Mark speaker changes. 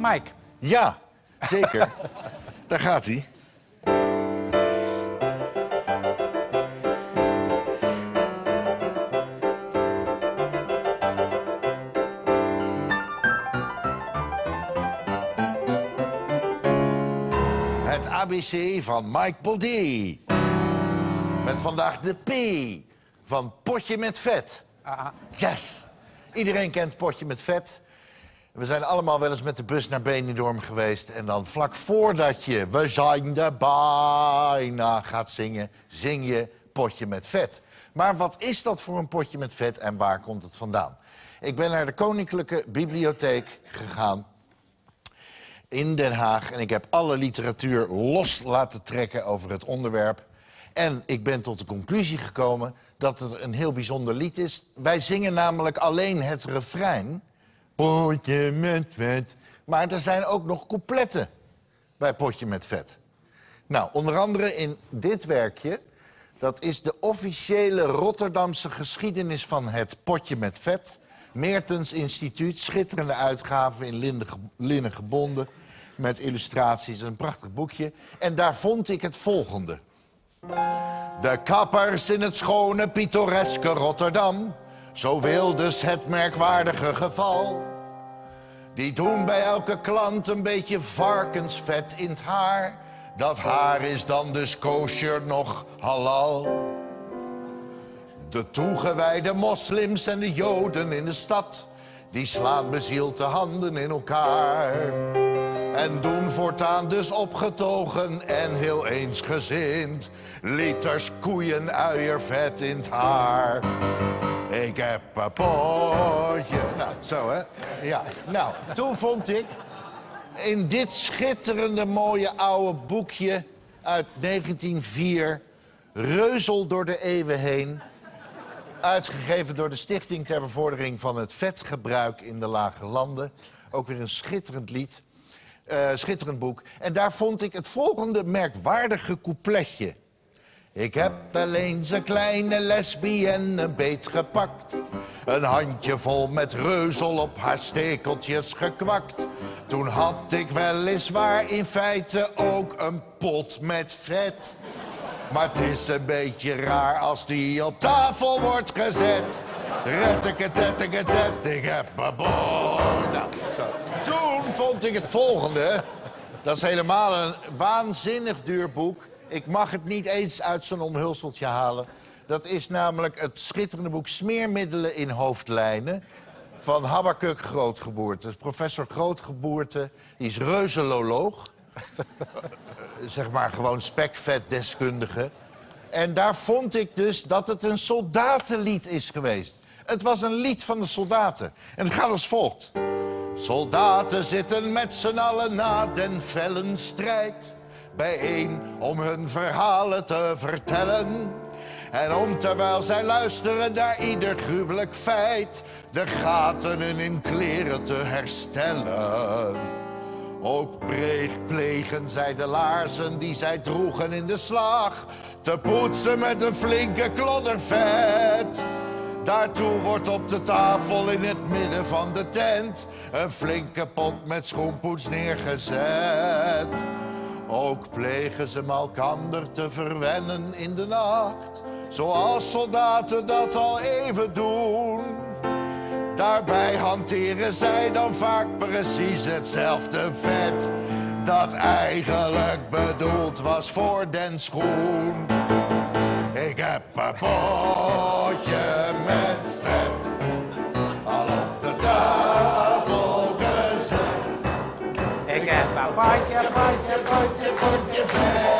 Speaker 1: Mike.
Speaker 2: Ja, zeker. Daar gaat hij. Het ABC van Mike Baudet. Met vandaag de P van potje met vet. Yes! Iedereen kent potje met vet. We zijn allemaal wel eens met de bus naar Benidorm geweest. En dan vlak voordat je we zijn er bijna gaat zingen, zing je potje met vet. Maar wat is dat voor een potje met vet en waar komt het vandaan? Ik ben naar de Koninklijke Bibliotheek gegaan in Den Haag. En ik heb alle literatuur los laten trekken over het onderwerp. En ik ben tot de conclusie gekomen dat het een heel bijzonder lied is. Wij zingen namelijk alleen het refrein. Potje met vet. Maar er zijn ook nog coupletten bij potje met vet. Nou, onder andere in dit werkje. Dat is de officiële Rotterdamse geschiedenis van het potje met vet. Meertens Instituut, schitterende uitgave in linnen gebonden. Met illustraties, een prachtig boekje. En daar vond ik het volgende. De kappers in het schone, pittoreske Rotterdam. Zo wil dus het merkwaardige geval. Die doen bij elke klant een beetje varkensvet in het haar. Dat haar is dan dus kosher nog halal. De toegewijde moslims en de joden in de stad, die slaan bezield de handen in elkaar. En doen voortaan dus opgetogen en heel eensgezind liters koeien-uiervet in het haar. Ik heb een potje... Nou, zo hè? Ja, nou, toen vond ik in dit schitterende mooie oude boekje uit 1904... Reuzel door de eeuwen heen... uitgegeven door de Stichting ter Bevordering van het Vetgebruik in de Lage Landen. Ook weer een schitterend lied. Schitterend boek. En daar vond ik het volgende merkwaardige coupletje. Ik heb wel eens een kleine lesbienne beet gepakt. Een handjevol met reuzel op haar stekeltjes gekwakt. Toen had ik weliswaar in feite ook een pot met vet. Maar het is een beetje raar als die op tafel wordt gezet. Retteketetteketet, ik heb een bon. Nou, zo. Toen vond ik het volgende. Dat is helemaal een waanzinnig duur boek. Ik mag het niet eens uit zo'n omhulseltje halen. Dat is namelijk het schitterende boek Smeermiddelen in hoofdlijnen van Habakuk Grootgeboorte. Dus professor Grootgeboorte, die is reuzeloloog. Zeg maar gewoon spekvetdeskundige. En daar vond ik dus dat het een soldatenlied is geweest. Het was een lied van de soldaten. En het gaat als volgt. Soldaten zitten met z'n allen na den fellen strijd bijeen om hun verhalen te vertellen. En om terwijl zij luisteren naar ieder gruwelijk feit de gaten in hun kleren te herstellen. Ook plegen zij de laarzen die zij droegen in de slag te poetsen met een flinke klodder vet. Daartoe wordt op de tafel in het midden van de tent een flinke pot met schoenpoets neergezet. Ook plegen ze malkander te verwennen in de nacht, zoals soldaten dat al even doen. Daarbij hanteren zij dan vaak precies hetzelfde vet dat eigenlijk bedoeld was voor den schoen. Ik heb een potje met vet al op de tafel gezet.
Speaker 1: Ik heb een potje vet.